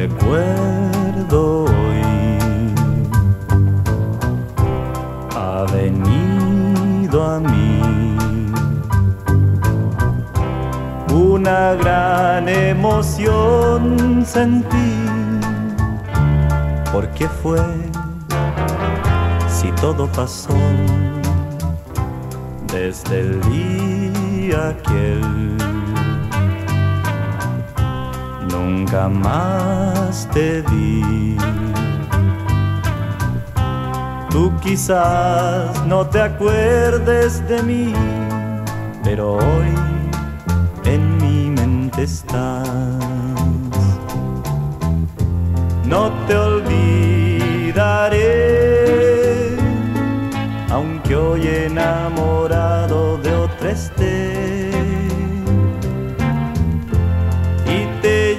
recuerdo hoy ha venido a mí una gran emoción sentí. ¿Por qué fue? Si todo pasó desde el día aquel, nunca más te vi. Tú quizás no te acuerdes de mí, pero hoy en mi mente estás. No te olvidaré, aunque hoy enamorado de otra esté, y te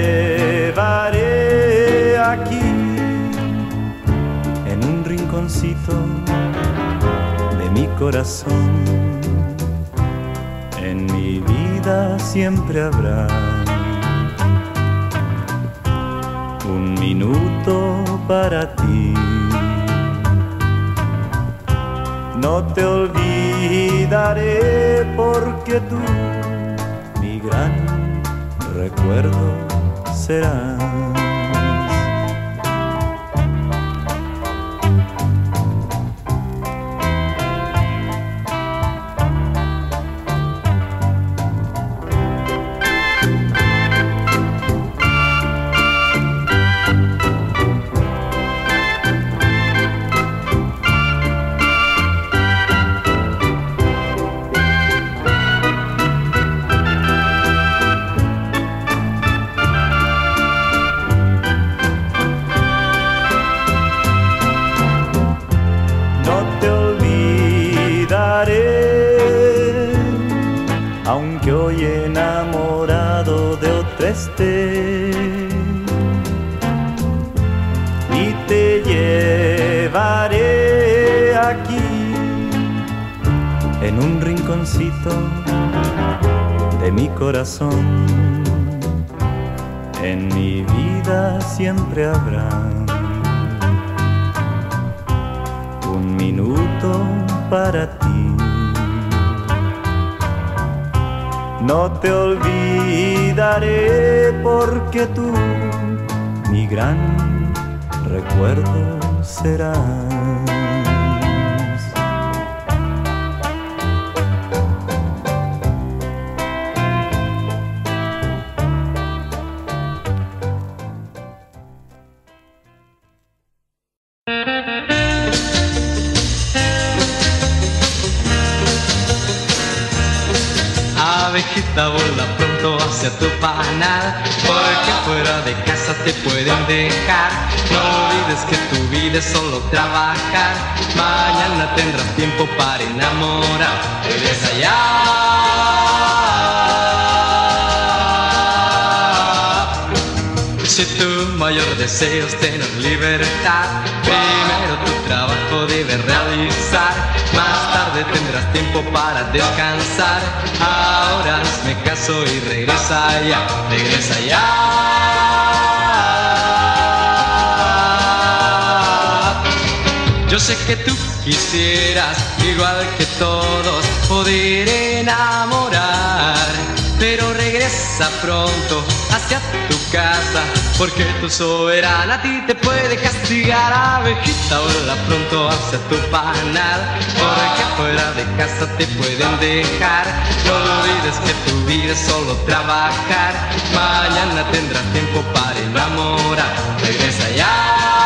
llevaré aquí en un rinconcito de mi corazón. En mi vida siempre habrá un minuto para ti. No te olvidaré porque tú mi gran recuerdo serás. Aunque hoy enamorado de otra esté, y te llevaré aquí en un rinconcito de mi corazón. En mi vida siempre habrá un minuto para ti. No te olvidaré porque tú mi gran recuerdo serás. Abejita, vola pronto hacia tu panal, porque fuera de casa te pueden dejar. No olvides que tu vida es solo trabajar. Mañana tendrás tiempo para enamorar. Regresa ya. Si tu mayor deseo es tener libertad, primero tu trabajo debes realizar. Más tarde tendrás tiempo para descansar. Ahora hazme caso y regresa ya, regresa ya. Yo sé que tú quisieras, igual que todos, poder enamorar, pero regresa pronto hacia tu casa, porque tu soberana a ti te puede castigar. Abejita, vuela pronto hacia tu panal, porque fuera de casa te pueden dejar. No olvides que tu vida es solo trabajar. Mañana tendrás tiempo para enamorar. Regresa ya.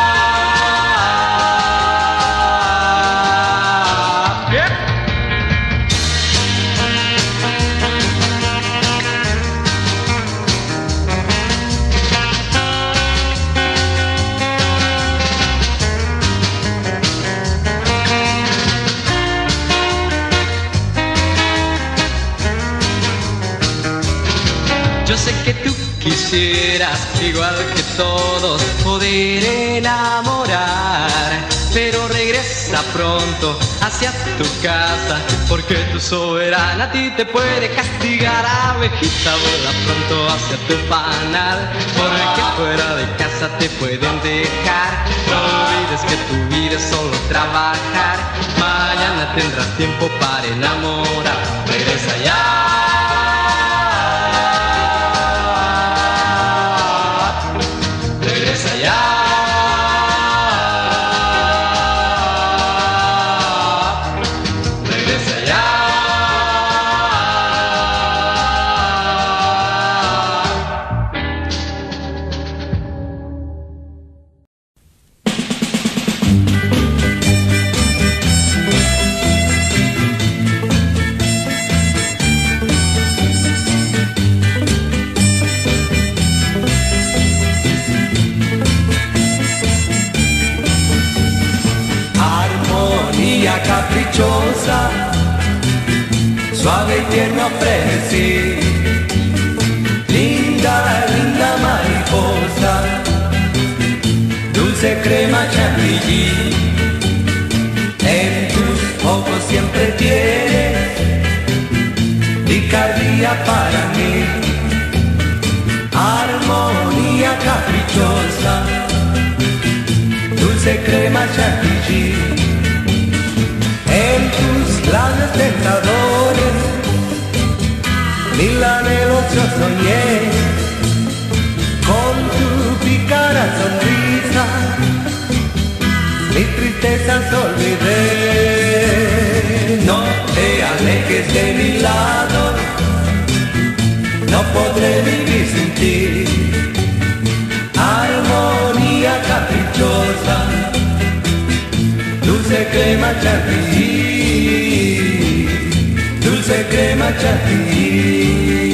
Yo sé que tú quisieras, igual que todos, poder enamorar, pero regresa pronto hacia tu casa, porque tu soberana a ti te puede castigar. Abejita, vuela pronto hacia tu panal, porque fuera de casa te pueden dejar. No olvides que tu vida es solo trabajar, mañana tendrás tiempo para enamorar. Regresa ya. Caprichosa, suave y tierno frenesí, linda, linda mariposa, dulce crema chantilly, en tus ojos siempre tienes picardía para mí, armonía caprichosa, dulce crema chantilly. En tus labios tentadores, mil anhelos yo soñé, con tu pícara sonrisa, mis tristezas olvidé. No te alejes de mi lado, no podré vivir sin ti. Armonía caprichosa, dulce crema chantilly, dulce crema chantilly.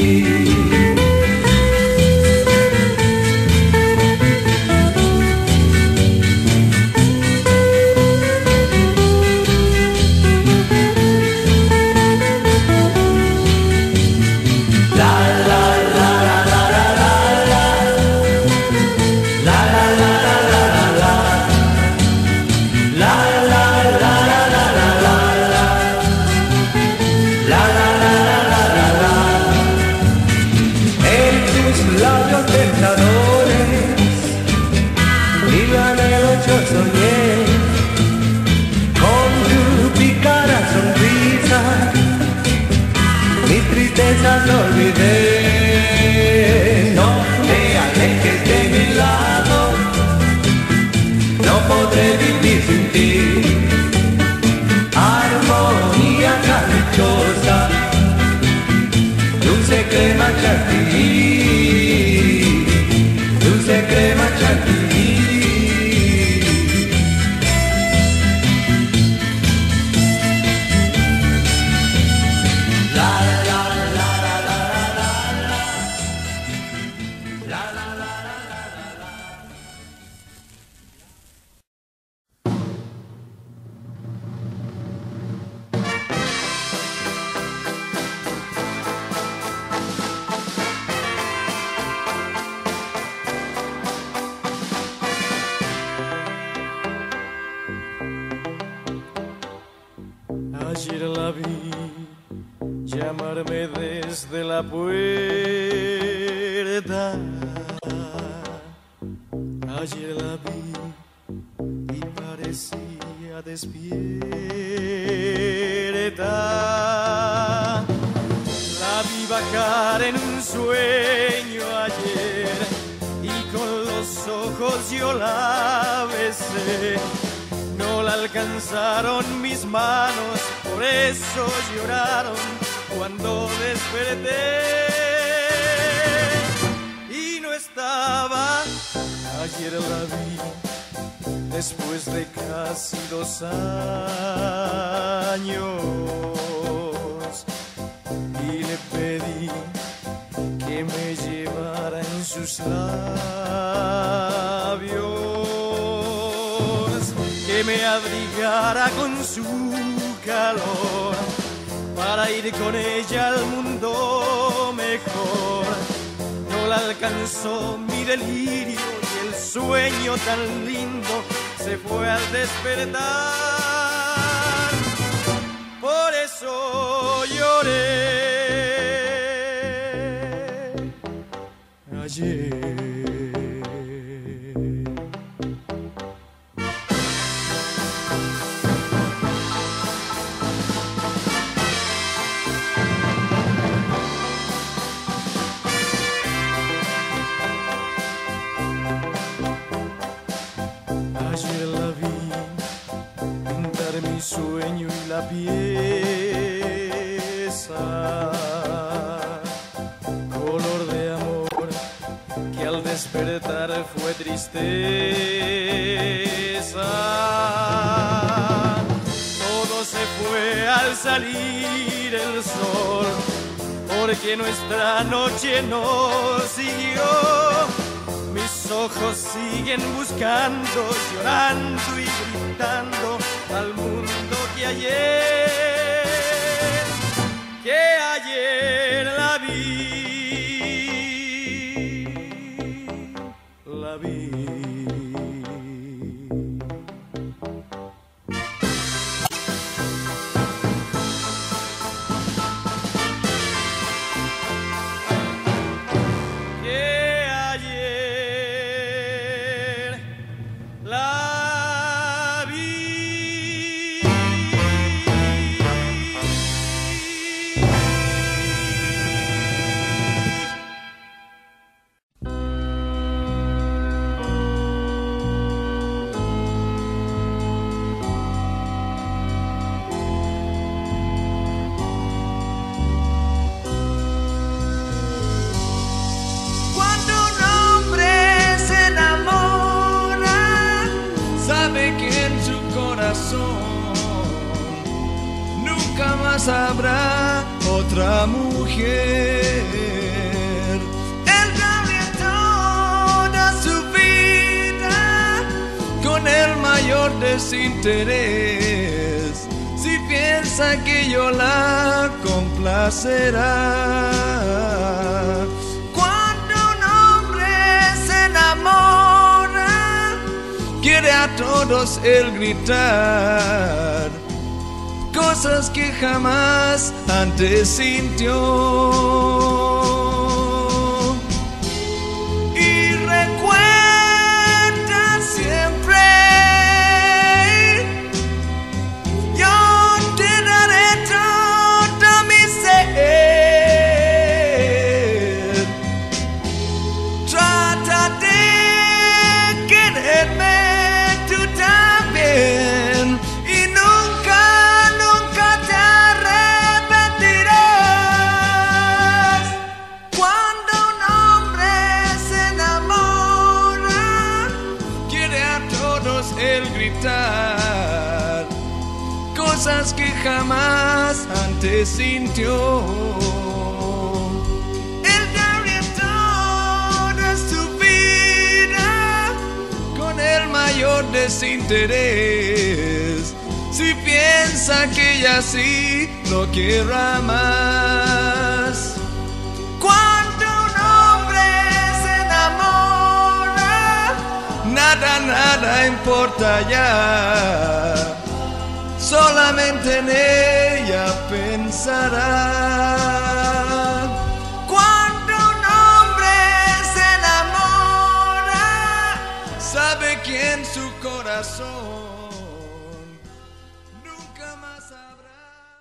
No olvidé, no te alejes de mi lado, no podré vivir sin ti. Armonía caprichosa, dulce crema chantilly, dulce crema chantilly. Ayer la vi llamarme desde la puerta. Ayer la vi y parecía despierta. La vi bajar en un sueño ayer y con los ojos yo la besé. No la alcanzaron mis manos, por eso lloraron cuando desperté. Y no estaba, ayer la vi, después de casi 2 años. Y le pedí que me llevara en sus labios, que me abrigara con su calor, para ir con ella al mundo mejor. No la alcanzó mi delirio y el sueño tan lindo se fue al despertar. Por eso lloré ayer. Ayer la vi pintar mi sueño y la pieza, color de amor que al despertar fue tristeza. Todo se fue al salir el sol, porque nuestra noche no siguió. Mis ojos siguen buscando, llorando y gritando al mundo que ayer la vi, la vi. Nunca más habrá otra mujer. Él cambia toda su vida con el mayor desinterés. Si piensa que yo la complacerá. Cuando un hombre se enamora, quiere a todos él gritar cosas que jamás antes sintió. Y recuerda siempre, yo te daré todo mi ser. Trata de quererme tú también, y nunca te arrepentirás. Cuando un hombre se enamora, quiere a todos él gritar cosas que jamás antes sintió. Él daría toda su vida con el mayor desinterés. Si piensa que ella sí lo quiera más. Cuando un hombre se enamora, nada importa ya. Solamente en ella pensará. Cuando un hombre se enamora, sabe que en su corazón nunca más habrá.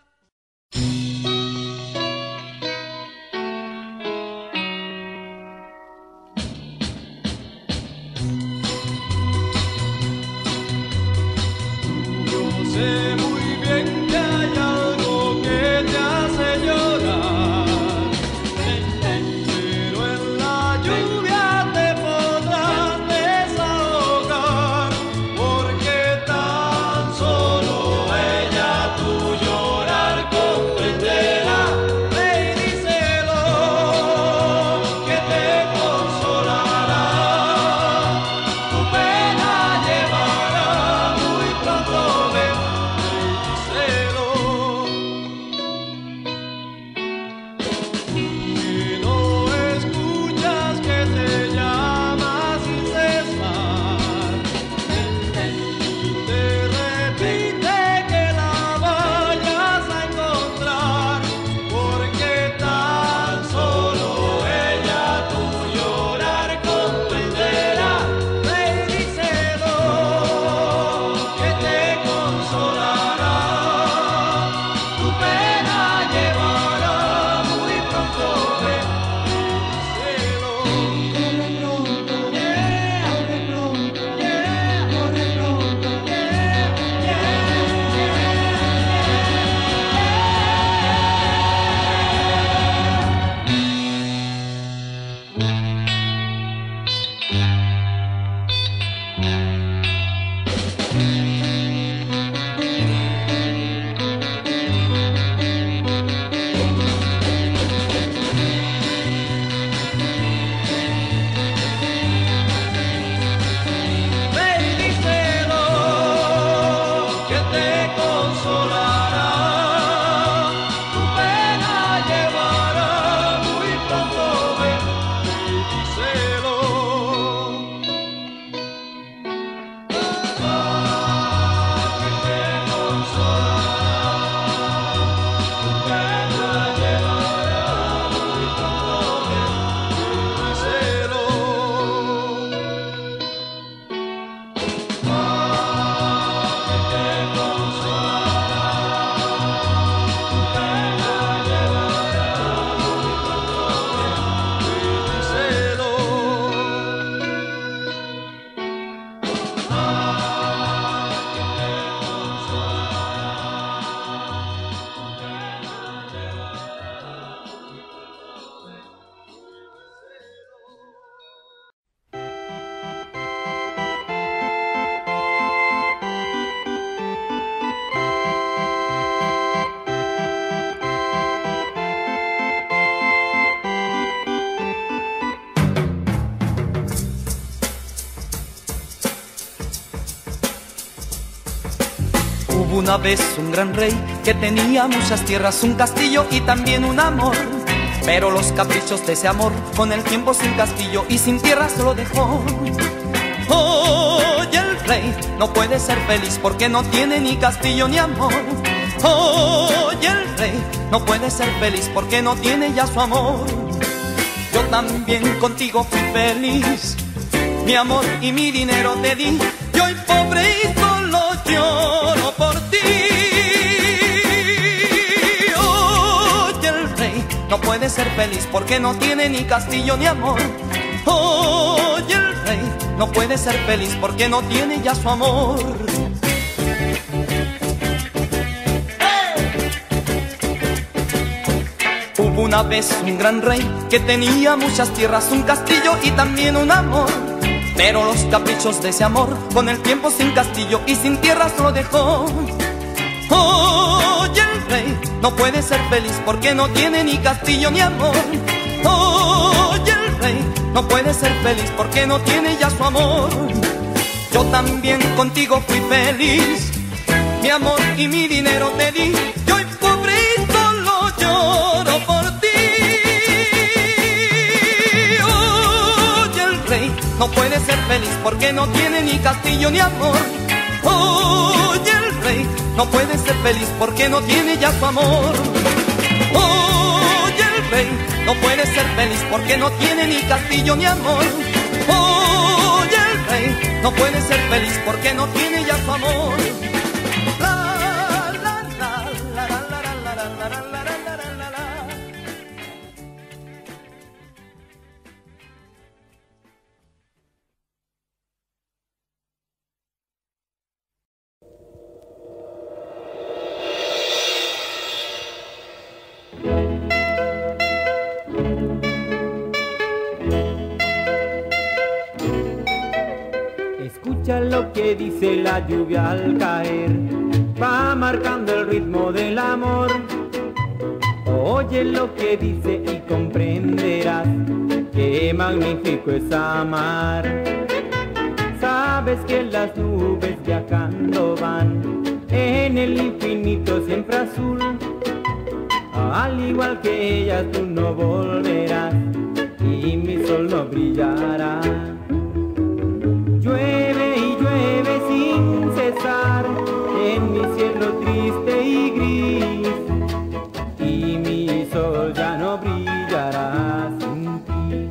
Yo sé muy bien que hay algo que te hace llorar, pero en la lluvia te podrás desahogar, porque tal Hubo una vez un gran rey que tenía muchas tierras, un castillo y también un amor. Pero los caprichos de ese amor con el tiempo sin castillo y sin tierras lo dejó. Hoy el rey no puede ser feliz porque no tiene ni castillo ni amor. Hoy el rey no puede ser feliz porque no tiene ya su amor. Yo también contigo fui feliz, mi amor y mi dinero te di, y hoy pobre y solo lloro por ti. Hoy el rey no puede ser feliz porque no tiene ni castillo ni amor. Hoy el rey no puede ser feliz porque no tiene ya su amor. Hubo una vez un gran rey que tenía muchas tierras, un castillo y también un amor. Pero los caprichos de ese amor con el tiempo sin castillo y sin tierras lo dejó. Hoy el rey no puede ser feliz porque no tiene ni castillo ni amor. Hoy el rey no puede ser feliz porque no tiene ya su amor. Yo también contigo fui feliz, mi amor y mi dinero te di, y hoy pobre y solo lloro por ti. Hoy el rey no puede ser feliz porque no tiene ni castillo ni amor. Hoy el rey no puede ser feliz porque no tiene ya su amor. Hoy el rey no puede ser feliz porque no tiene ni castillo ni amor. Hoy el rey no puede ser feliz porque no tiene ya su amor. Escucha lo que dice la lluvia al caer, va marcando el ritmo del amor. Oye lo que dice y comprenderás qué magnífico es amar. Sabes que las nubes viajando van en el infinito siempre azul. Al igual que ellas tú no volverás y mi sol no brillará. Llueve y llueve sin cesar en mi cielo triste y gris, y mi sol ya no brillará sin ti.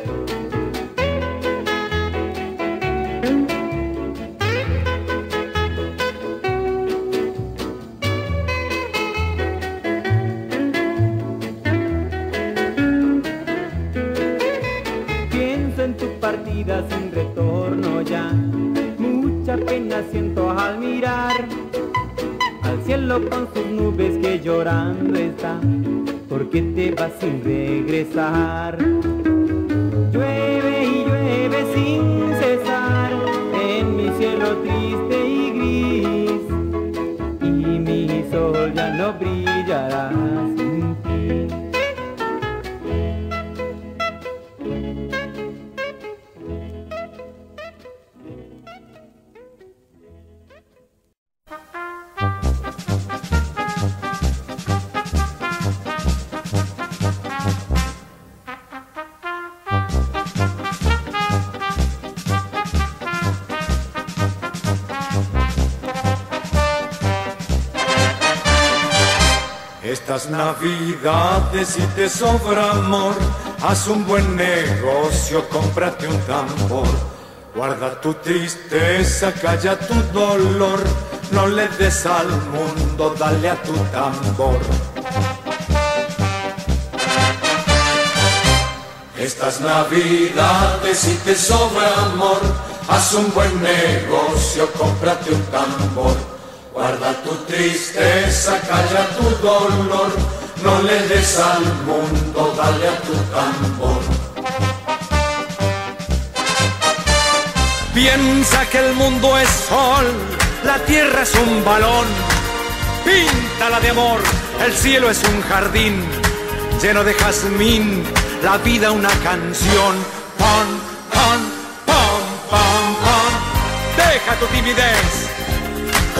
Pienso en tu partida sin retorno ya, mucha pena siento al mirar al cielo con sus nubes que llorando está, porque te vas sin regresar. Llueve y llueve sin cesar en mi cielo triste y gris, y mi sol ya no brillará sin ti. Estas navidades si te sobra amor, haz un buen negocio, cómprate un tambor. Guarda tu tristeza, calla tu dolor, no le des al mundo, dale a tu tambor. Estas navidades si te sobra amor, haz un buen negocio, cómprate un tambor. Guarda tu tristeza, calla tu dolor, no le des al mundo, dale a tu tambor. Piensa que el mundo es sol, la tierra es un balón. Píntala de amor, el cielo es un jardín lleno de jazmín, la vida una canción. Pon, pon, pon, pon, pon. Deja tu timidez,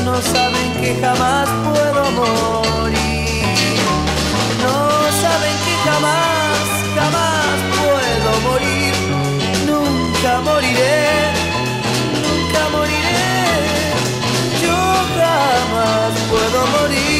no saben que jamás puedo morir. No saben que jamás, jamás puedo morir. Nunca moriré, nunca moriré. Yo jamás puedo morir.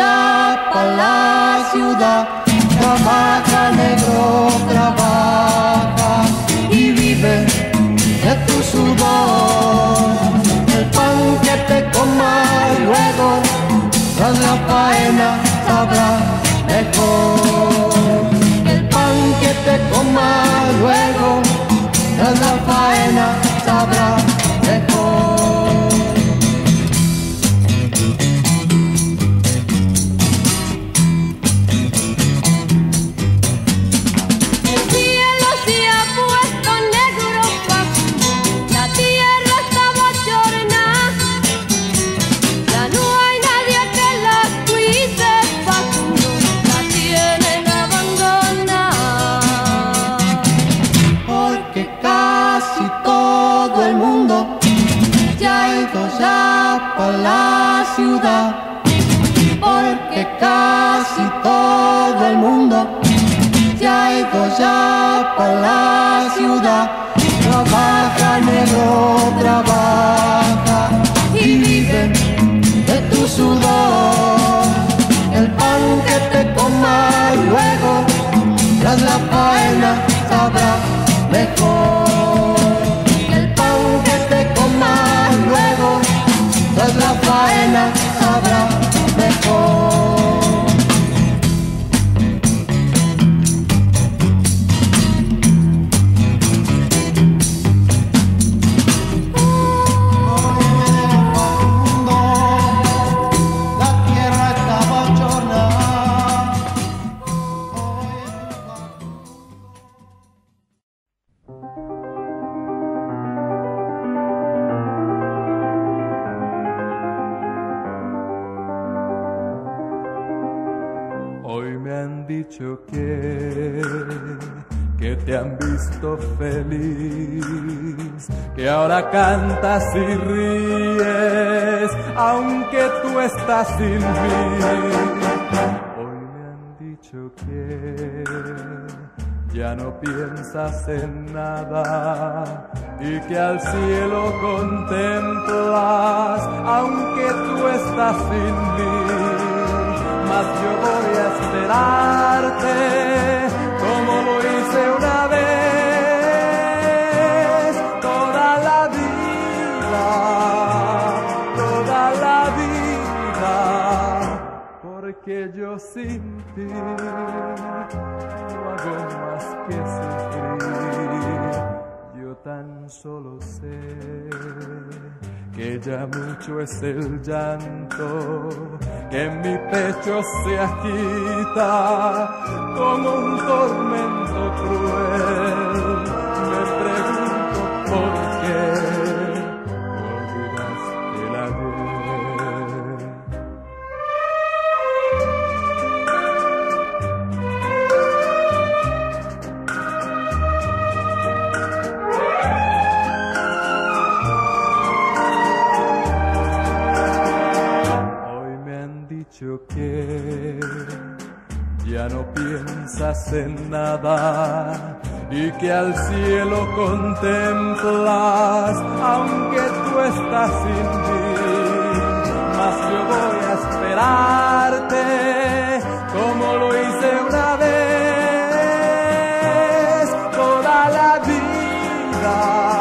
ya para la ciudad. Trabaja, negro, trabaja y vive de tu sudor. El pan que te comas luego, tras la faena sabrá mejor. El pan que te comas luego, tras la faena sabrá mejor. La ciudad, porque casi todo el mundo ya ha ido ya para la ciudad. Trabaja, negro, trabaja y vive de tu sudor. El pan que te comas luego, tras la faena sabrá mejor. El pan que te comas luego, tras la faena sabrá mejor. La tierra está bochornada. Hoy me han dicho que te han visto feliz, que ahora cantas y ríes, aunque tú estás sin mí. Hoy me han dicho que ya no piensas en nada y que al cielo contemplas, aunque tú estás sin mí. Mas yo voy a esperarte como lo hice una vez, toda la vida, porque yo sin ti no hago más que sufrir. Yo tan solo sé que ya mucho es el llanto que en mi pecho se agita como un tormento cruel. Me pregunto por qué olvidaste el ayer. Que ya no piensas en nada y que al cielo contemplas, aunque tú estás sin mí. Mas yo voy a esperarte como lo hice una vez, toda la vida,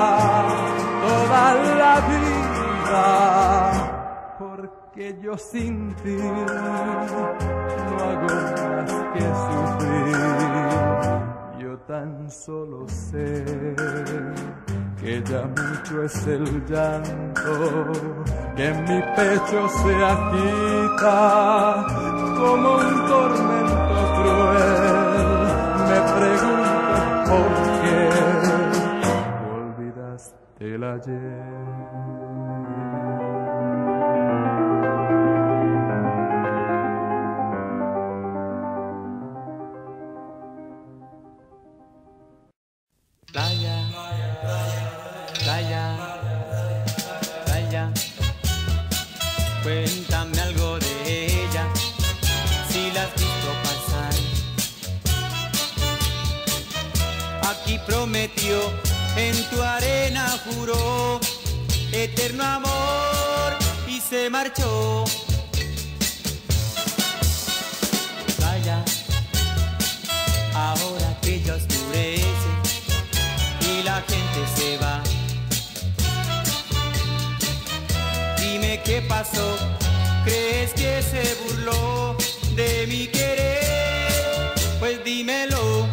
porque yo sin ti no hago más que sufrir. Yo tan solo sé que ya mucho es el llanto que en mi pecho se agita como un tormento cruel. Me pregunto por qué olvidaste el ayer. Playa, playa, playa, cuéntame algo de ella, si la has visto pasar. Aquí prometió, en tu arena juró, eterno amor y se marchó. pasó? ¿Crees que se burló de mi querer? Pues dímelo.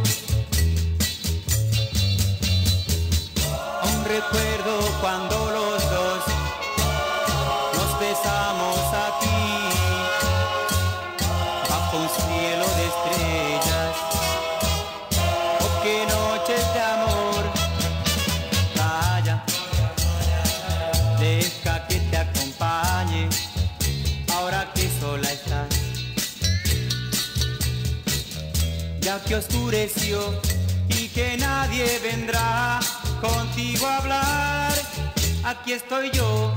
Aún recuerdo cuando los dos nos besamos aquí bajo un cielo de estrellas. Oh, qué noches de amor. Vaya, deja que te acompañe ahora que sola estás. Ya que oscureció y que nadie vendrá contigo a hablar, aquí estoy yo.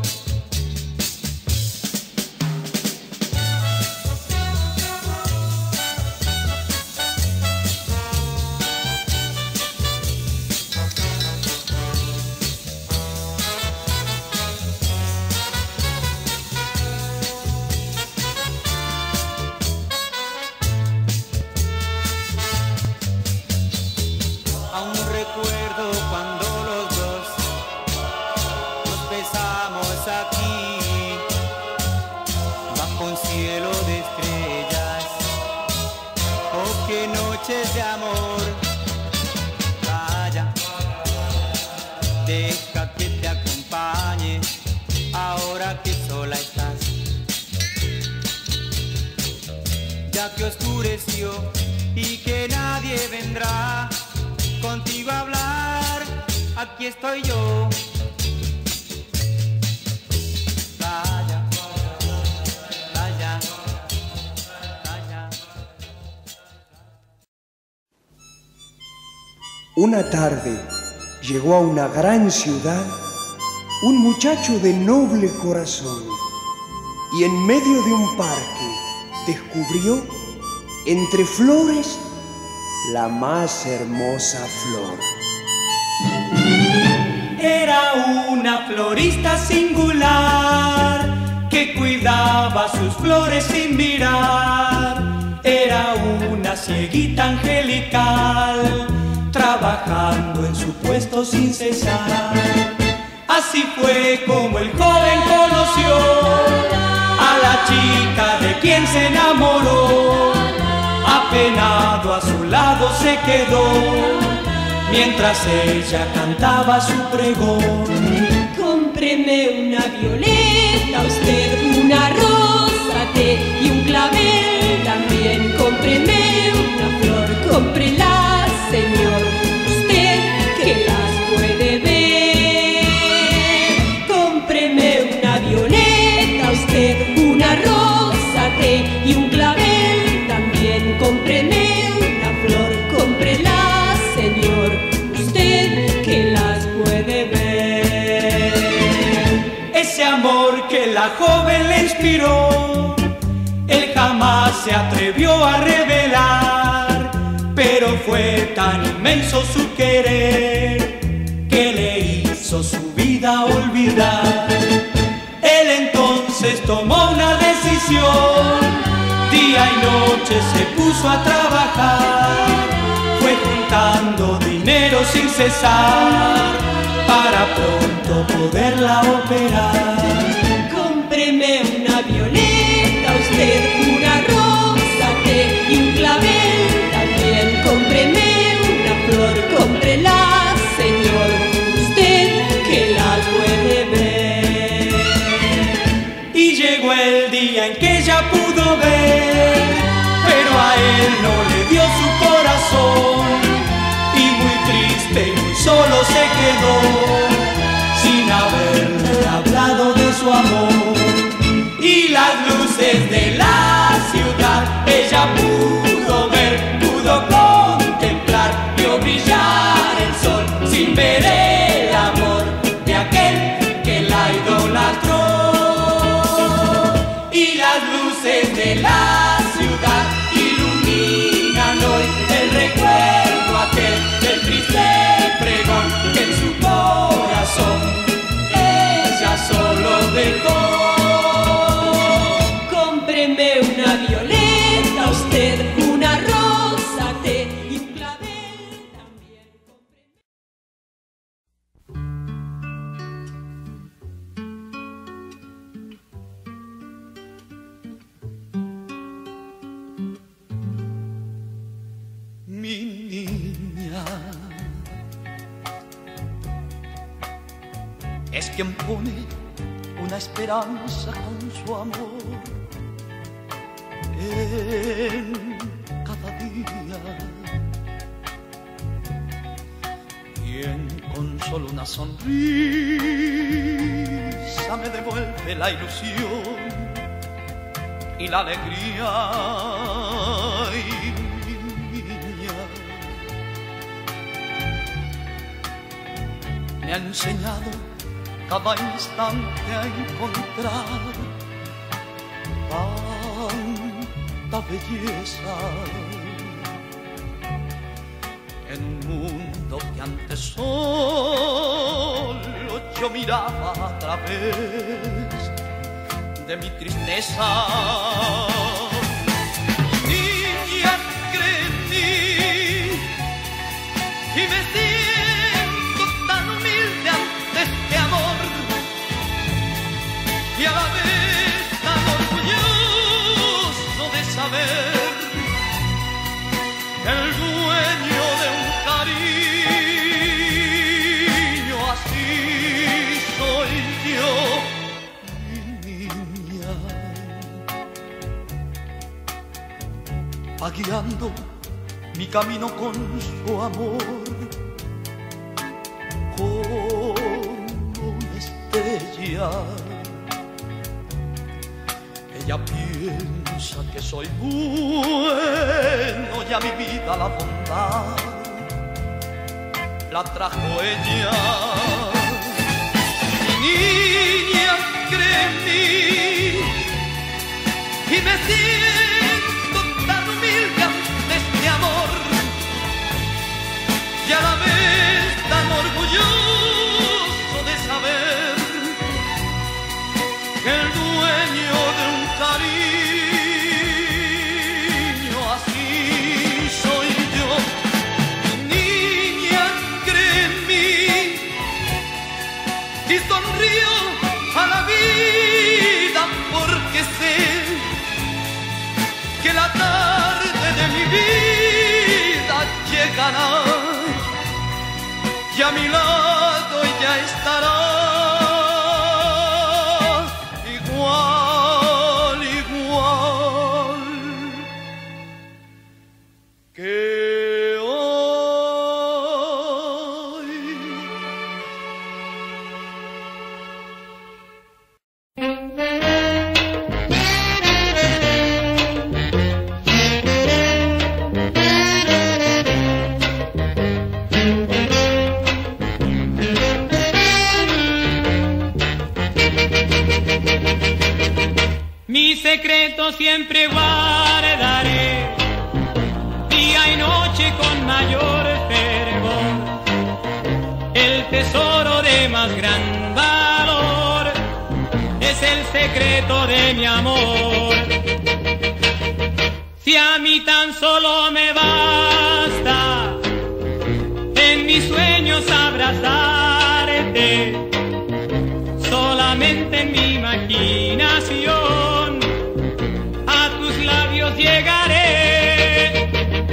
Aún recuerdo cuando los dos nos besamos aquí bajo un cielo de estrellas. Oh, qué noches de amor. Vaya, deja que te acompañe ahora que sola estás. Ya que oscureció y que nadie vendrá contigo a hablar, aquí estoy yo. Vaya, vaya, vaya. Una tarde llegó a una gran ciudad un muchacho de noble corazón y en medio de un parque descubrió entre flores la más hermosa flor. Era una florista singular que cuidaba sus flores sin mirar. Era una cieguita angelical trabajando en su puesto sin cesar. Así fue como el joven conoció a la chica de quien se enamoró. Apenado a su lado se quedó mientras ella cantaba su pregón. Cómpreme una violeta, usted una rosa, té y un clavel también. Cómpreme una flor, cómprela, señor, usted que las puede ver. Cómpreme una violeta, usted una rosa, té y un clavel también. Cómpreme una flor, cómprela, señor, usted que las puede ver. Ese amor que la joven le inspiró, él jamás se atrevió a revelar, pero fue tan inmenso su querer que le hizo su vida olvidar. Él entonces tomó una decisión, día y noche se puso a trabajar, fue juntando dinero sin cesar para pronto poderla operar. Cómpreme una violeta, usted una rosa, té y un clavel también. Cómpreme una flor, cómprela, señor, usted que las puede ver. Y llegó el día en que ella pudo ver, pero a él no le dio su corazón, y muy triste y muy solo se quedó, sin haberle hablado de su amor. Y las luces de la ciudad ella pudo ver, pudo contemplar, vio brillar el sol sin ver el amor de aquel que la idolatró. Y las luces de la ciudad iluminan hoy el recuerdo aquel del triste pregón que en su corazón ella solo dejó. Cómpreme una violeta, usted quien pone una esperanza con su amor en cada día. Quien con solo una sonrisa me devuelve la ilusión y la alegría. Ay, niña, me ha enseñado cada instante a encontrar tanta belleza en un mundo que antes solo yo miraba a través de mi tristeza. Niña, cree en mí y me siento tan humilde ante este amor y a la vez tan orgulloso de saber que el dueño de un cariño así soy yo, mi niña. Va guiando mi camino con su amor como una estrella. Ella piensa que soy bueno y a mi vida la bondad la trajo ella. Mi niña, cree en mí y me siento tan humilde ante este amor y a la vez tan orgulloso de saber que el dueño de un cariño así soy yo. Niña, cree en mí y sonrío a la vida porque sé que la tarde de mi vida llegará y a mi lado ya estará. Mi secreto siempre guardaré, día y noche con mayor fervor, el tesoro de más gran valor es el secreto de mi amor. Si a mí tan solo me basta en mis sueños abrazarte, solamente en mi imaginación a tus labios llegaré,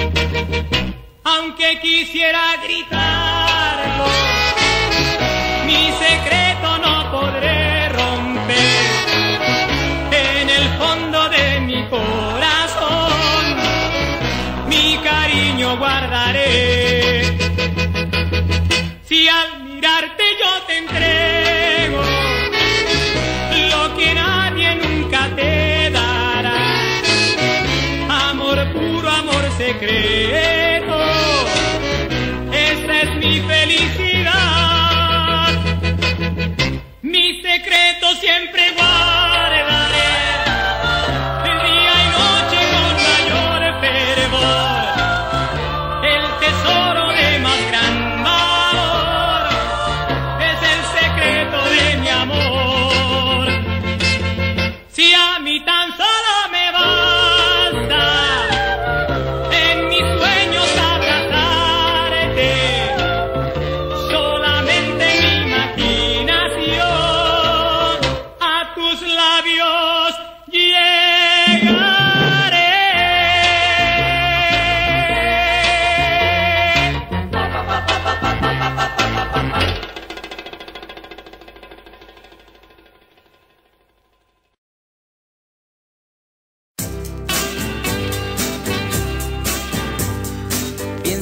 aunque quisiera gritarlo, mi secreto no podré romper. En el fondo de mi corazón mi cariño guardaré. Si al mirarte yo te entrego lo que nadie nunca te dará, amor puro, amor secreto, esa es mi felicidad. Mi secreto siempre guardaré, día y noche con mayor fervor, el tesoro de más gran valor es el secreto de mi amor. Si a mí tan solo me basta en mis sueños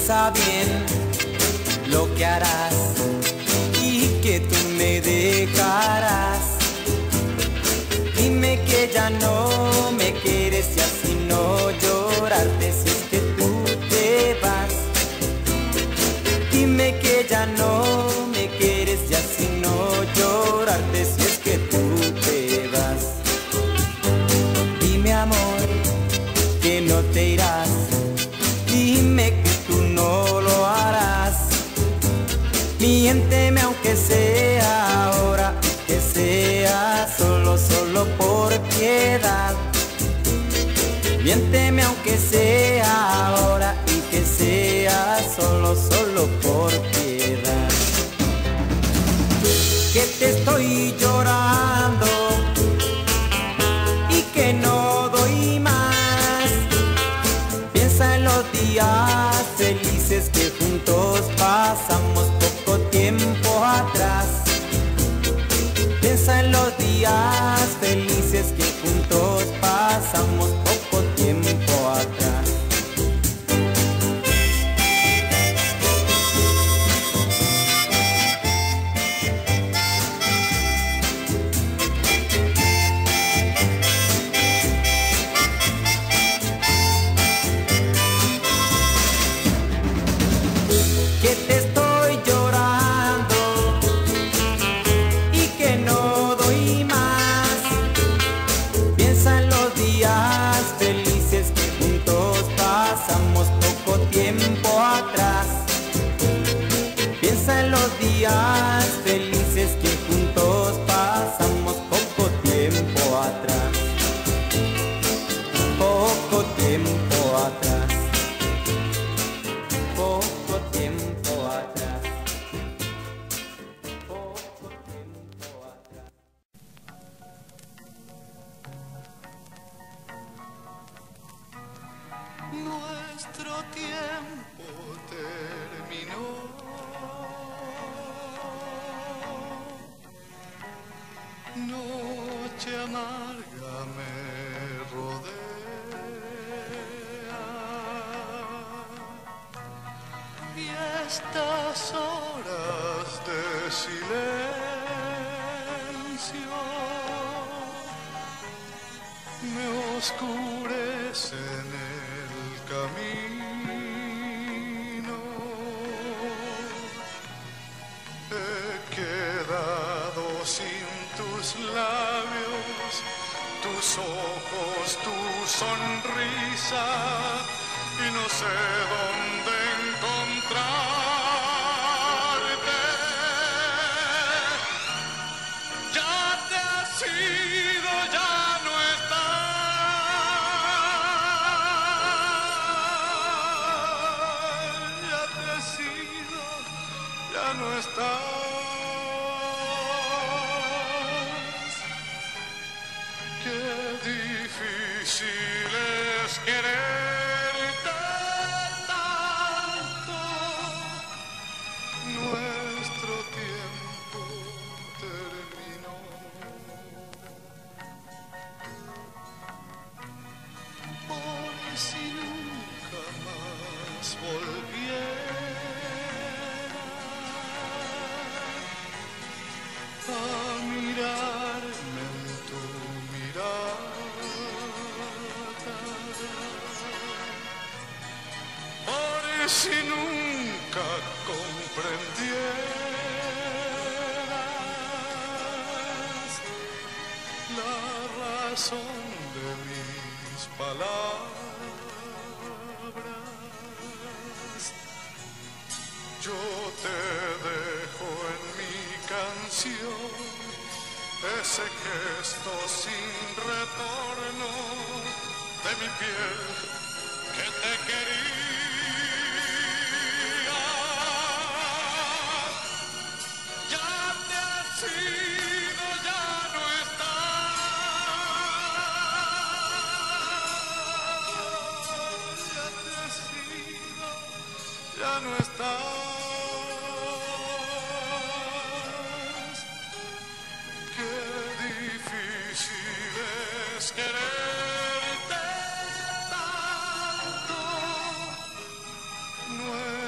piensa bien lo que harás y que tú me dejarás. Dime que ya no me quieres y así no llorarte si es que tú te vas. Dime que ya no me quieres y así no llorarte si es que tú te vas. Dime amor que no te irás, dime que tú no lo harás. Miénteme aunque sea ahora, que sea solo por piedad. Miénteme aunque sea ahora y que sea solo por piedad. Que te estoy llorando y que no doy más. Piensa en los días felices que juntos pasamos poco tiempo atrás. Piensa en los días felices que juntos pasamos poco tiempo atrás. Que te estoy llorando y que no doy más. Piensa en los días felices que juntos pasamos poco tiempo atrás. Piensa en los días felices que juntos pasamos poco tiempo atrás. Poco tiempo atrás. Poco tiempo atrás. Poco tiempo atrás. Nuestro tiempo terminó. Noche amarga me rodea y estas horas de silencio me oscurecen el camino. He quedado sin tus labios, tus ojos, tu sonrisa y no sé dónde encontrarte. Ya te has ido, ya no estás. Ya te has ido, ya no estás. Qué difícil es quererte tanto. Nuestro tiempo terminó. Por si nunca más volviera a mirarme en tu mirada, por si nunca comprendieras la razón de mis palabras. Yo te dejo en mi canción ese gesto sin retorno de mi piel que te quería. Ya te has ido, ya no estás. Ya te has ido, ya no estás. Qué difícil es quererte tanto.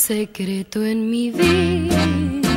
secreto en mi vida,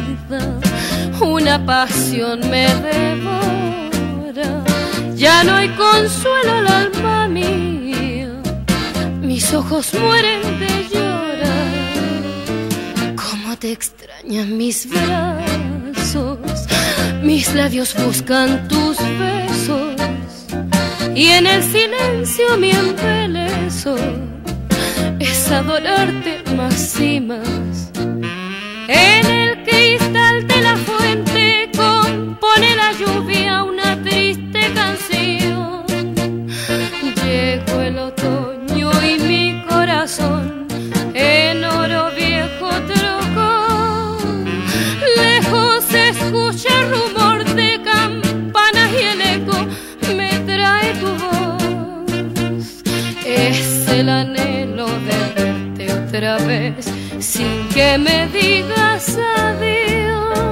una pasión me devora. Ya no hay consuelo al alma mía, mis ojos mueren de llorar. Cómo te extrañan mis brazos, mis labios buscan tus besos, y en el silencio mi embeleso es adorarte más y más. En el cristal de la fuente compone la lluvia una triste canción. Llegó el otoño y mi corazón en oro viejo trocó. Lejos se escucha el rumor de campanas y el eco me trae tu voz. Es el anhelo de verte otra vez sin que me digas adiós.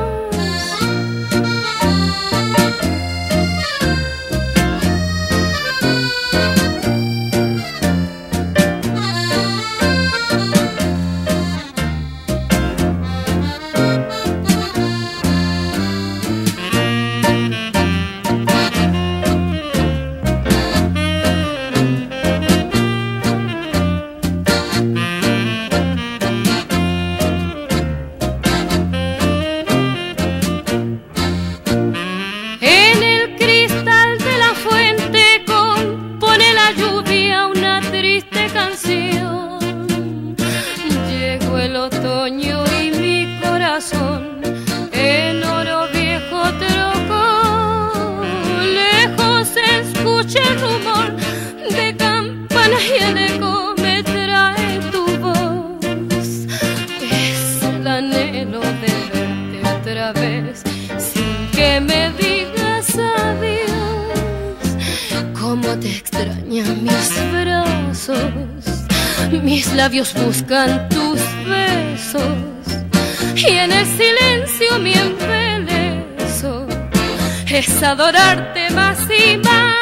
Mis labios buscan tus besos y en el silencio mi embeleso es adorarte más y más.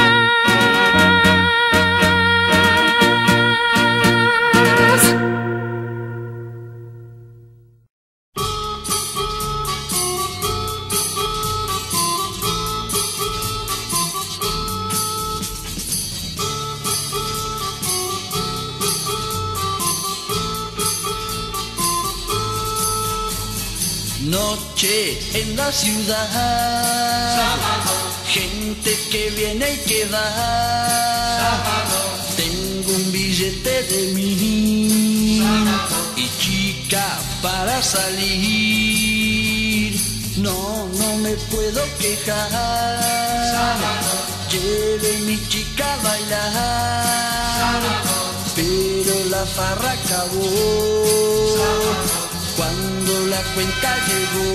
Noche en la ciudad, sábado. Gente que viene y que va, sábado. Tengo un billete de 1000, sábado. Y chica para salir, no me puedo quejar, sábado. Lleve mi chica a bailar, sábado. Pero la farra acabó, sábado. Cuando la cuenta llegó,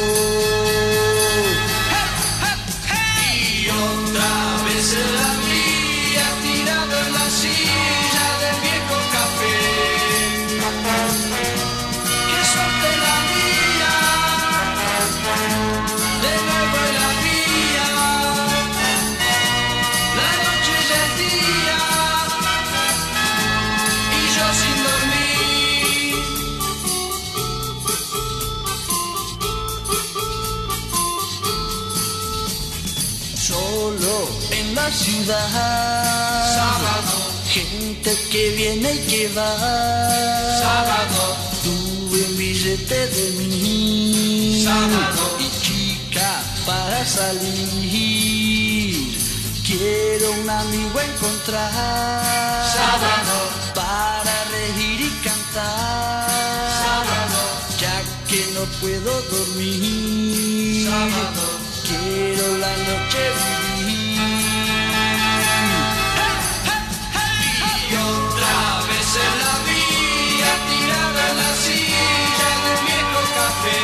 y otra vez la mía tirado en la silla del viejo café. Qué suerte la mía, de nuevo en la mía. La noche ya es día y yo sin dormir. Solo en la ciudad, sábado. Gente que viene y que va, sábado. Tuve un billete de 1000, sábado. Y chica para salir, quiero un amigo encontrar, sábado. Para reír y cantar, sábado. Ya que no puedo dormir, sábado. Quiero la noche vivir. Y otra vez en la vía tirada en la silla del viejo café.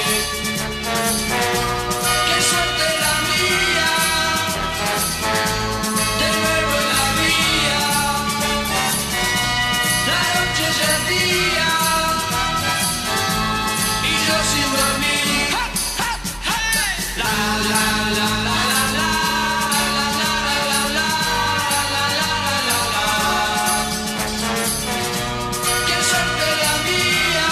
Qué suerte la mía, de nuevo en la vía. La noche ya es día y yo sin dormir. Qué suerte la mía,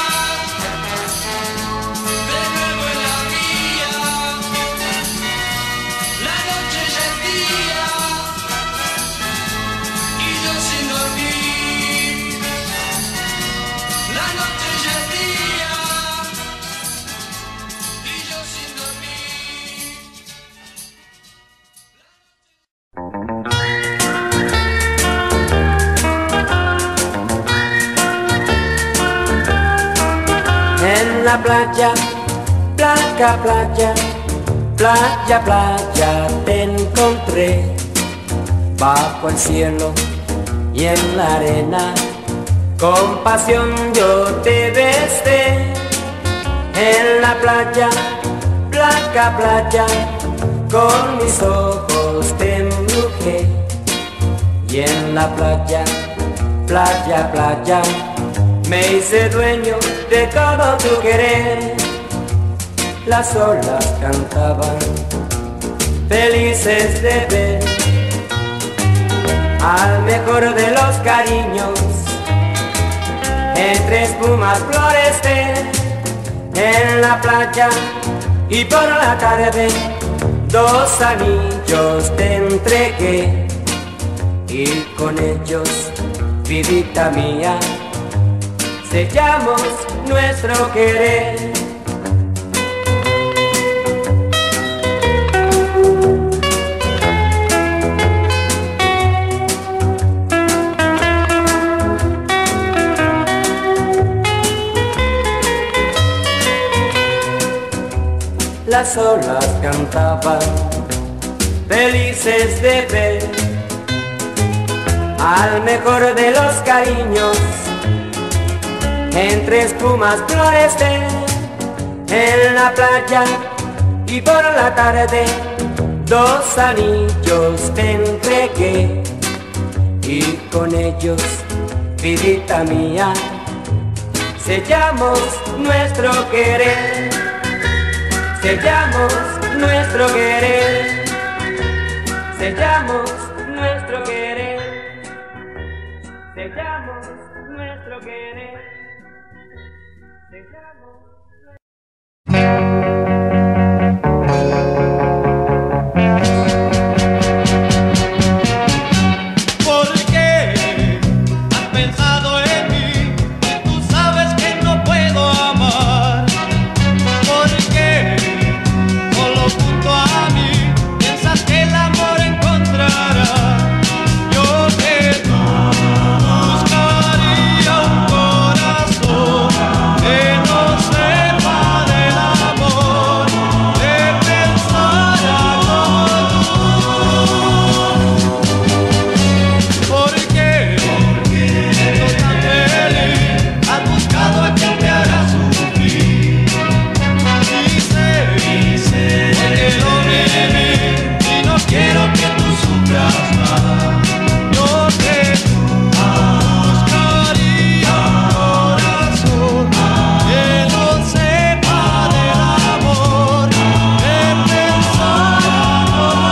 la playa, playa, playa, playa, playa, te encontré bajo el cielo y en la arena. Con pasión yo te besé en la playa, playa, playa, con mis ojos te embrujé. Y en la playa, playa, playa, me hice dueño de todo tu querer. Las olas cantaban, felices de ver al mejor de los cariños. Entre espumas florecer en la playa y por la tarde 2 anillos te entregué. Y con ellos, vidita mía, sellamos nuestro querer. Las olas cantaban, felices de ver al mejor de los cariños. Entre espumas florecer en la playa y por la tarde 2 anillos te entregué. Y con ellos, vidita mía, sellamos nuestro querer. Sellamos nuestro querer, sellamos nuestro querer, sellamos nuestro querer, sellamos. ¿Por qué has pensado en mí? Tú sabes que no puedo amar. ¿Por qué? Junto a mí, piensas que el amor encontrará. Yo que buscaría un corazón que no sepa del amor, que pensara como tú. ¿Por qué? Siendo tan feliz, has buscado a quien te hará sufrir. Porque lo viví y no quiero que tú sufras más. Yo que buscaría un corazón que no sepa del amor, que pensara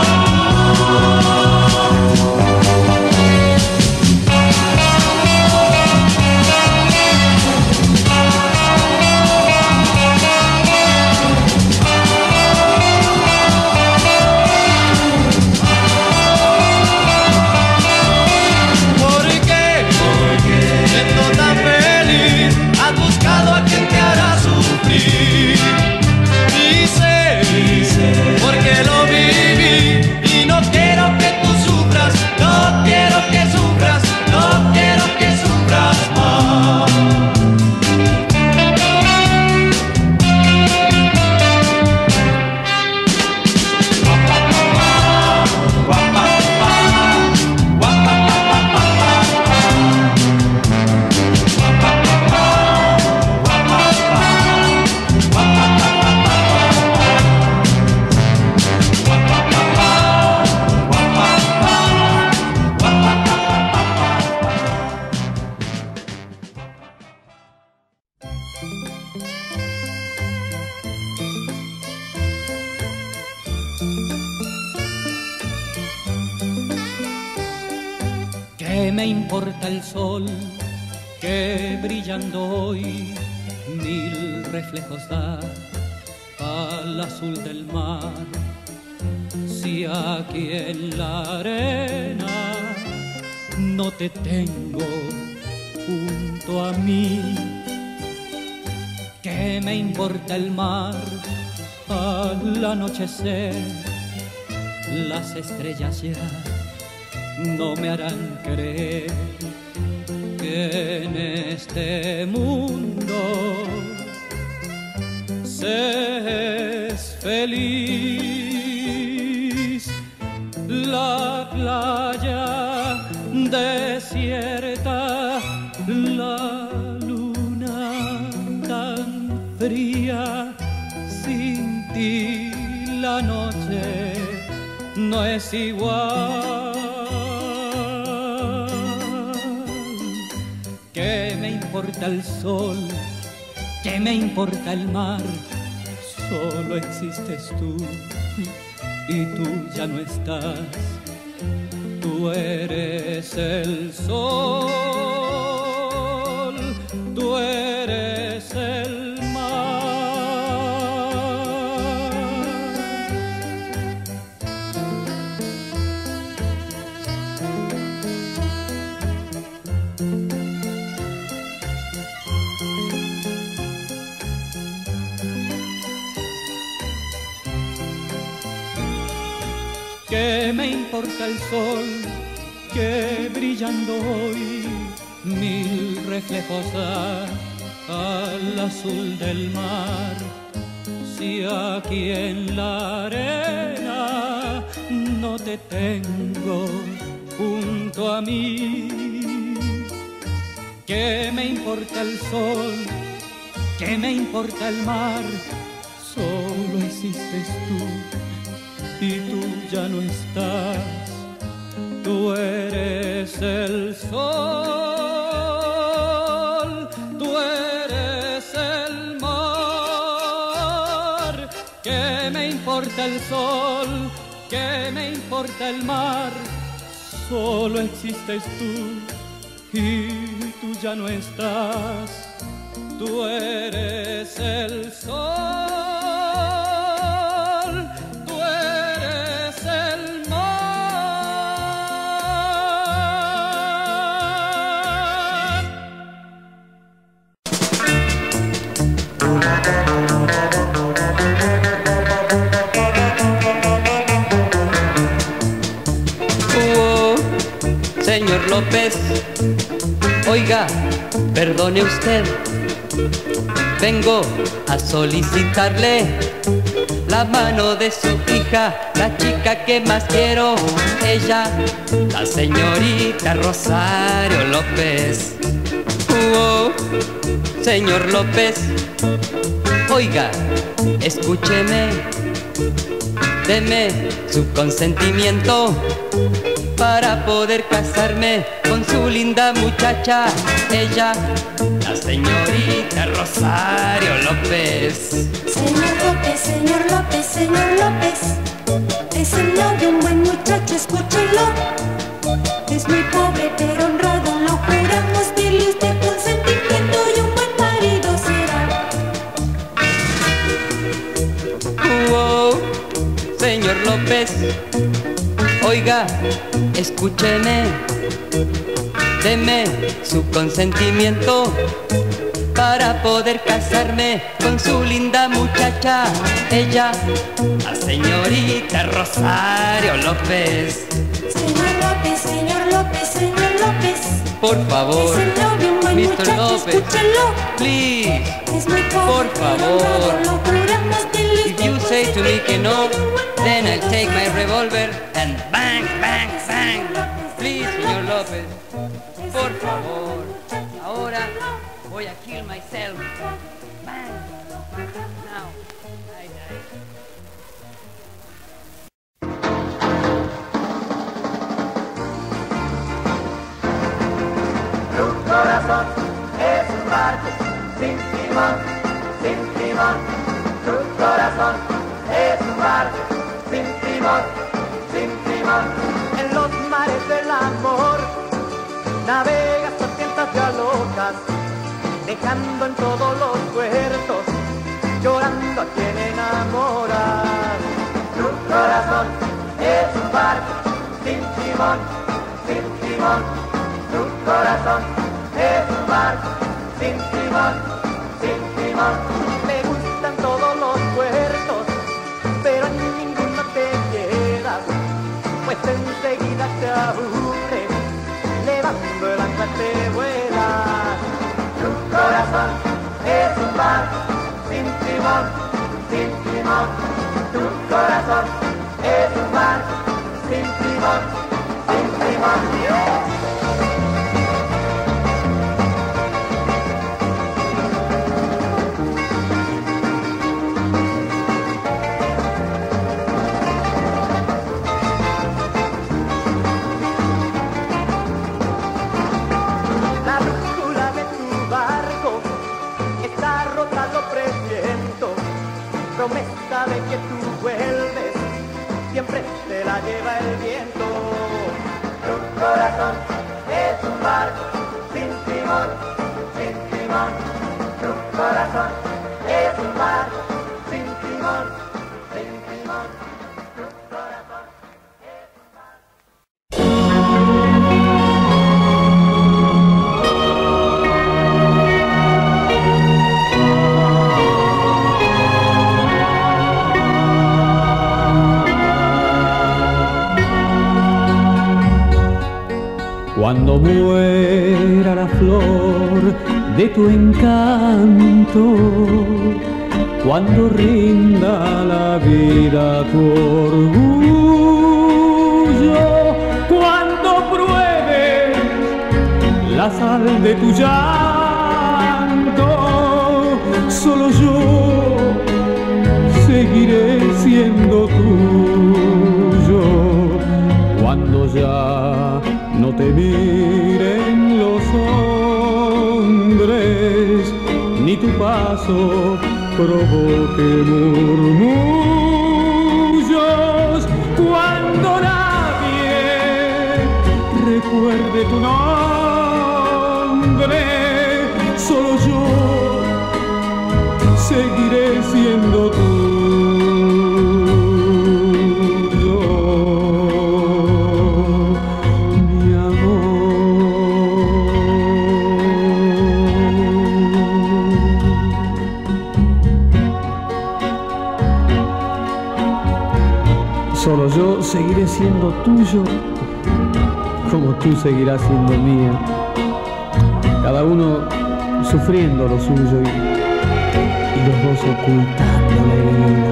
siendo tan feliz, has buscado a quien te hará sufrir. Dice, porque lo viví y no quiero que tú sufras, no quiero que sufras, no quiero que sufras más. ¿Qué me importa el sol que brillando hoy 1000 reflejos da al azul del mar? Si aquí en la arena no te tengo junto a mí. ¿Qué me importa el mar al anochecer? Las estrellas ya no me harán creer que en este mundo es feliz. La playa desierta, la luna tan fría, sin ti la noche no es igual. ¿Qué me importa el sol? ¿Qué me importa el mar? Solo existes tú y tú ya no estás. Tú eres el sol, tú eres el mar. ¿Qué me importa el sol que brillando hoy mil reflejos da al azul del mar? Si aquí en la arena no te tengo junto a mí. ¿Qué me importa el sol? ¿Qué me importa el mar? Solo existes tú y tú ya no estás. Tú eres el sol, tú eres el mar. ¿Qué me importa el sol? ¿Qué me importa el mar? Solo existes tú y tú ya no estás. Tú eres el sol. Señor López, oiga, perdone usted, vengo a solicitarle la mano de su hija, la chica que más quiero, ella, la señorita Rosario López. Señor López, oiga, escúcheme, deme su consentimiento para poder casarme con su linda muchacha, ella, la señorita Rosario López. Señor López, señor López, señor López, es el novio, un buen muchacho, escúchelo. Es muy pobre pero honrado, lo juramos, dile usted consentimiento y un buen marido será. Señor López, oiga, escúcheme, deme su consentimiento para poder casarme con su linda muchacha, ella, la señorita Rosario López. Señor López, señor López, señor López, por favor, es el novio, un buen Mr. muchacho, López, escúchelo. please, Es muy pobre, por favor. lo juramos, dile If you say to me que no, then I'll take my revolver and bang, bang, bang. Please, señor López, por favor. Ahora voy a kill myself. Bang. Now. I die. Tu corazón es un barco sin timón, sin timón. Tu corazón es un barco sin timón, sin timón. En los mares del amor navegas a tientas ya locas, dejando en todos los puertos llorando a quien enamoras. Tu corazón es un barco sin timón, sin timón. Tu corazón es un barco sin timón, sin timón. Me gustan todos los puertos, pero en ninguno te quedas, pues enseguida te aburres, levando el ancla te vuelas. Tu corazón es un barco sin timón, timón, tu corazón es un barco sin timón, sin timón. La brújula de tu barco está rota, lo presiento. Promesa de que tú vuelves, siempre te la lleva el viento. Tu corazón es un barco sin timón, sin timón. Tu corazón es un barco sin timón, sin timón. Tu corazón es un barco. Cuando muera la flor de tu encanto, cuando rinda la vida tu orgullo, cuando pruebes la sal de tu llanto, solo yo seguiré siendo tuyo. Cuando ya no te miren los hombres, ni tu paso provoque murmullos. Cuando nadie recuerde tu nombre, solo yo seguiré siendo tuyo. Solo yo seguiré siendo tuyo, como tú seguirás siendo mía. Cada uno sufriendo lo suyo y los dos ocultando la herida.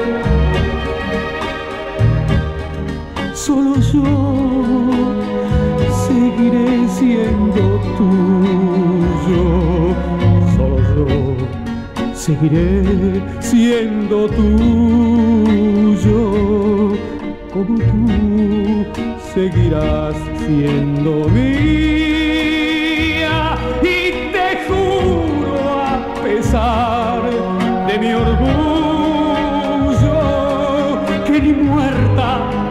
Solo yo seguiré siendo tuyo. Solo yo seguiré siendo tuyo, como tú seguirás siendo mía. Y te juro, a pesar de mi orgullo, que ni muerta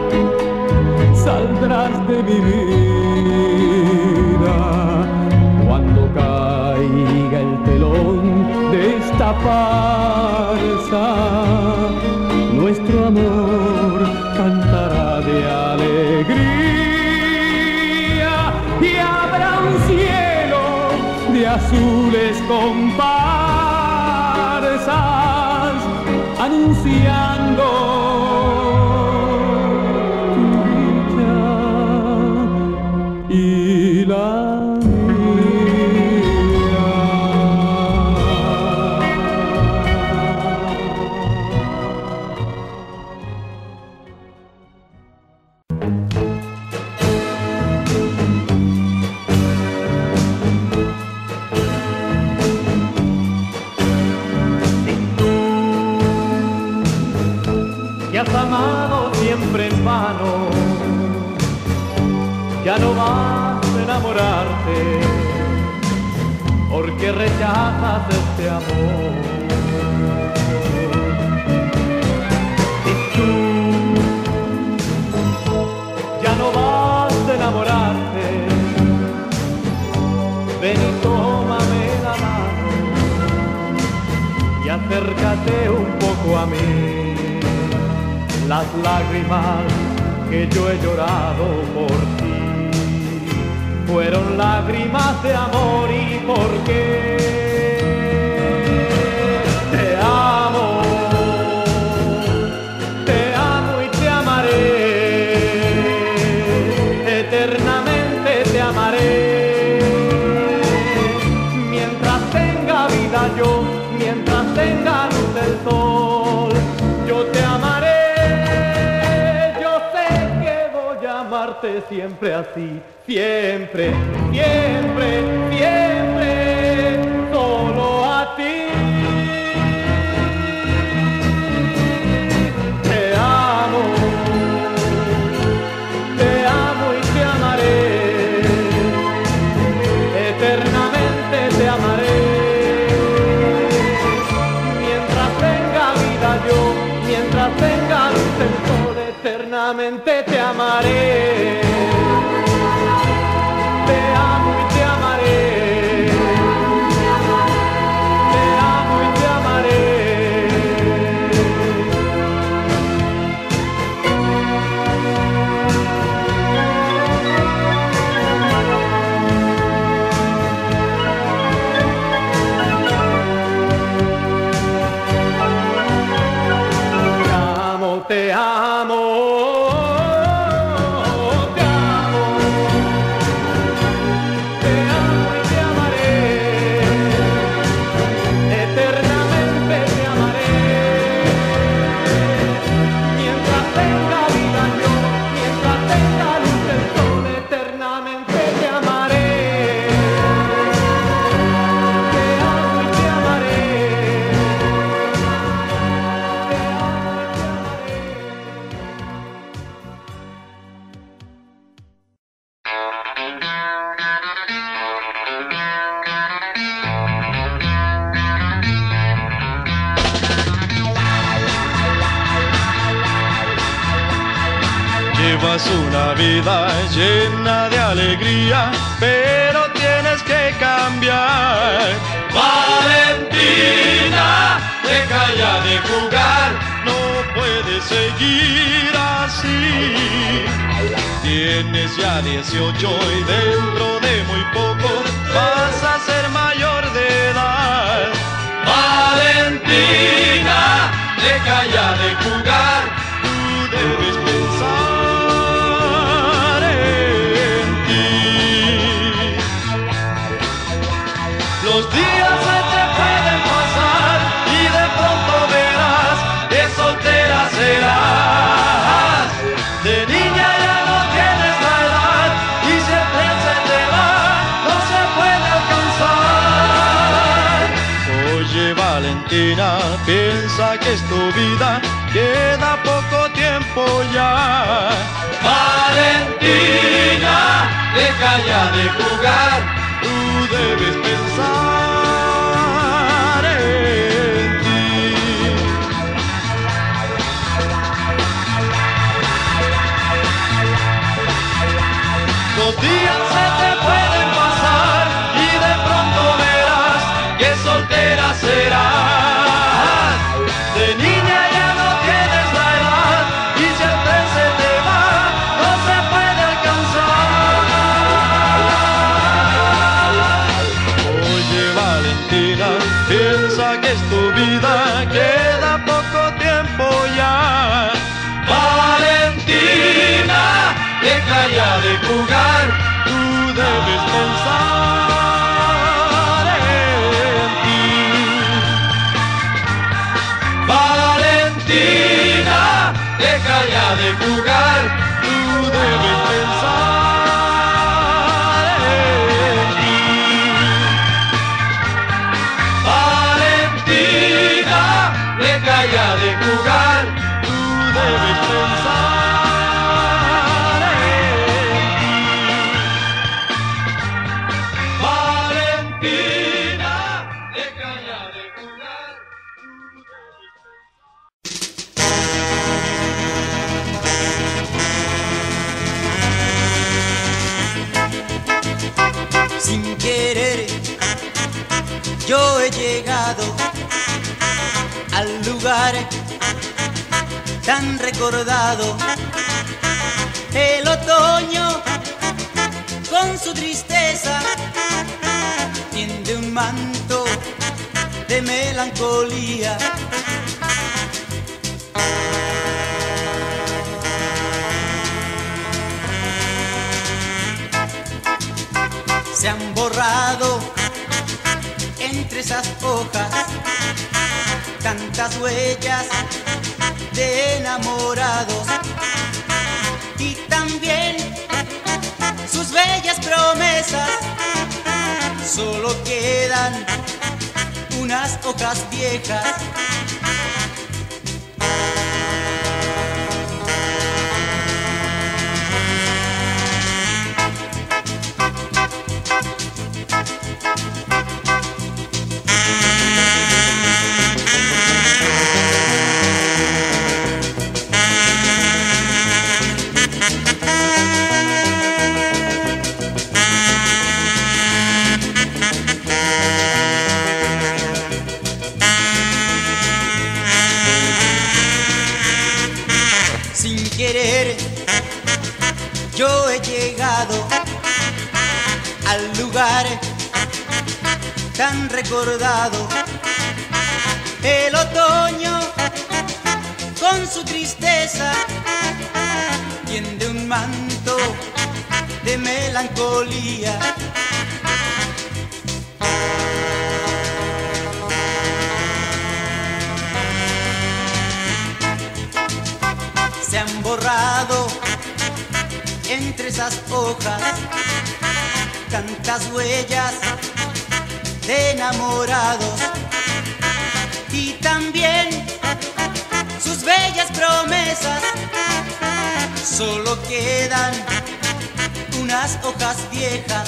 saldrás de mi vida. Cuando caiga el telón de esta farsa, nuestro amor cantará de alegría y habrá un cielo de azules comparsas anunciando tu dicha y la amado siempre en vano, ya no vas a enamorarte, porque rechazas este amor. Y tú ya no vas a enamorarte, ven y tómame la mano y acércate un poco a mí. Las lágrimas que yo he llorado por ti fueron lágrimas de amor, y porque te amo y te amaré, eternamente te amaré. Mientras tenga vida yo, mientras tenga luz del sol, yo siempre así, siempre, siempre, siempre, solo a ti. Te amo y te amaré, eternamente te amaré. Mientras tenga vida yo, mientras tenga luz el sol, eternamente te amaré. Te amo y te amaré. Te amo y te amaré. Te amo, te amo, te amo y te amaré, eternamente te amaré. Mientras tenga vida yo, mientras tenga luz el sol, eternamente te amaré. Te amo y te amaré. Llevas una vida llena de alegría, pero tienes que cambiar. Valentina, deja ya de jugar, no puedes seguir así. Tienes ya 18 y dentro de muy poco vas a ser mayor de edad. Valentina, deja ya de jugar, tú debes pensar en ti. Los días se te pueden pasar y de pronto verás que soltera serás. De niña ya no tienes la edad y si el tren se te va no se puede alcanzar. Oye Valentina, piensa que es tu vida, queda poco tiempo ya. Valentina, deja ya de jugar, tú debes pensar en ti. Los días se te pueden pasar y de pronto verás que soltera serás. De niña ya no tienes la edad y si el tren se te va no se puede alcanzar. Oye Valentina, piensa que es tu vida, queda poco tiempo ya. Valentina, deja ya de jugar, tú debes pensar en ti. Valentina, deja ya de jugar, tú debes pensar en ti. Valentina, deja ya de jugar, tú debes pensar en ti. Valentina, deja ya de jugar, tú debes. Sin querer, yo he llegado al lugar tan recordado. El otoño con su tristeza tiende un manto de melancolía. Se han borrado entre esas hojas tantas huellas de enamorados y también sus bellas promesas, solo quedan unas hojas viejas. Yo he llegado al lugar tan recordado, el otoño con su tristeza tiende un manto de melancolía. Se han borrado entre esas hojas tantas huellas de enamorados y también sus bellas promesas. Solo quedan unas hojas viejas.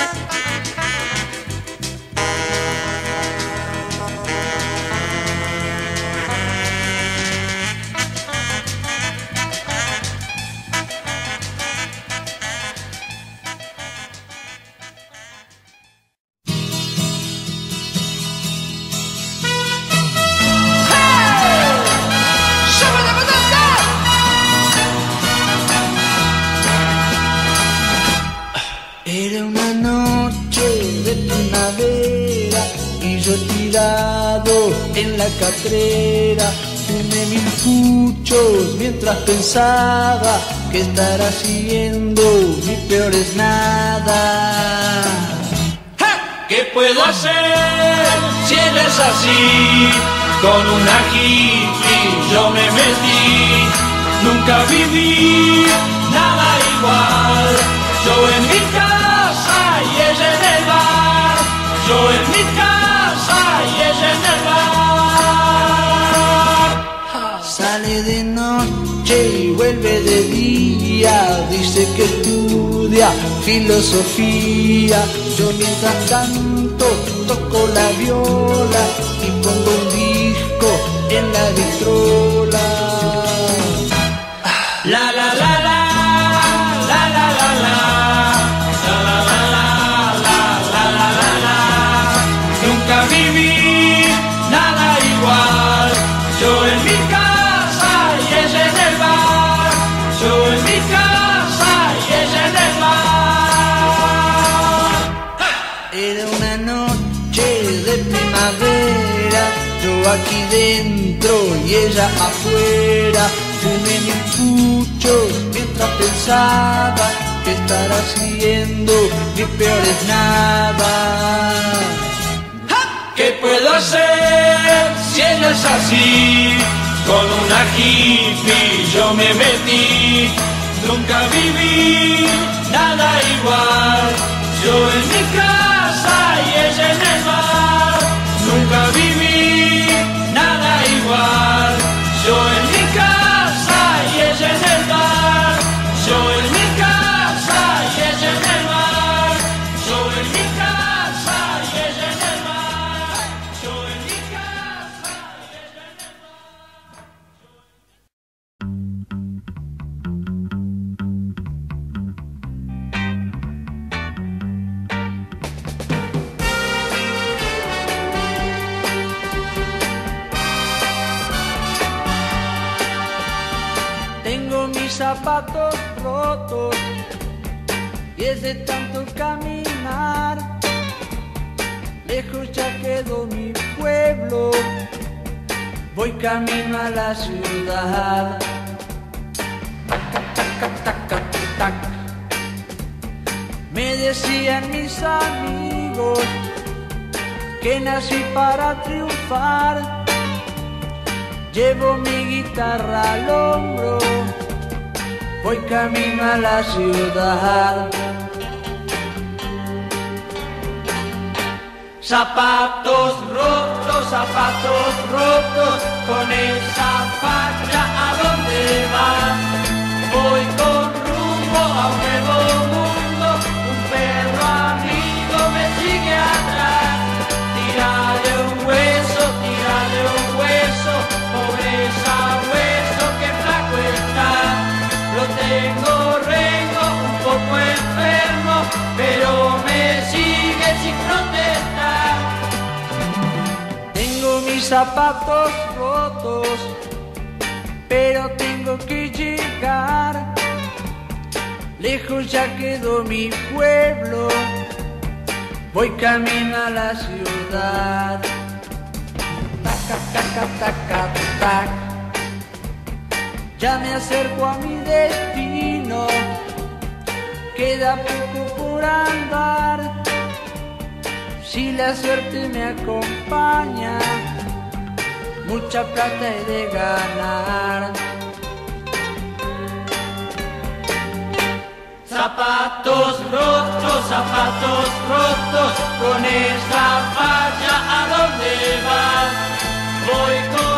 Era una noche de primavera y yo tirado en la catrera fumé 1000 puchos mientras pensaba que estar haciendo mi peor es nada. ¿Qué puedo hacer si él es así? Con una hippie yo me metí, nunca viví nada igual. Yo en mi casa y ella en el bar, yo en mi casa y ella en el bar. Sale de noche y vuelve de día, dice que estudia filosofía. Yo mientras tanto toco la viola y pongo un disco en la vitrola. La la la la. Yo aquí dentro y ella afuera, fumé 1000 puchos mientras pensaba que estar haciendo mi peor es nada. ¿Qué puedo hacer si ella es así? Con una hippie yo me metí, nunca viví nada igual. Yo en mi casa y ella en el bar, nunca viví nada igual. Yo en mi casa y ella en el bar, yo en mi casa y ella en el bar, yo en mi casa y ella en el bar, yo en mi casa y ella en el bar. Tengo mis zapatos rotos y es de tanto caminar. Lejos ya quedó mi pueblo, voy camino a la ciudad. Tac, tac, tac, tac. Me decían mis amigos que nací para triunfar. Llevo mi guitarra al hombro, voy camino a la ciudad. Zapatos rotos, con esa facha ¿a dónde vas? Voy con rumbo a un nuevo mundo, un perro amigo me sigue atrás. Tírale un hueso, pobre sabueso que flaco está. Lo tengo rengo, un poco enfermo, pero me sigue sin protestar. Tengo mis zapatos rotos, pero tengo que llegar. Lejos ya quedó mi pueblo, voy camino a la ciudad. Taca, taca, taca, tac. Ya me acerco a mi destino, queda poco por andar. Si la suerte me acompaña, mucha plata he de ganar. Zapatos rotos, con esa facha ¿a dónde vas? Voy con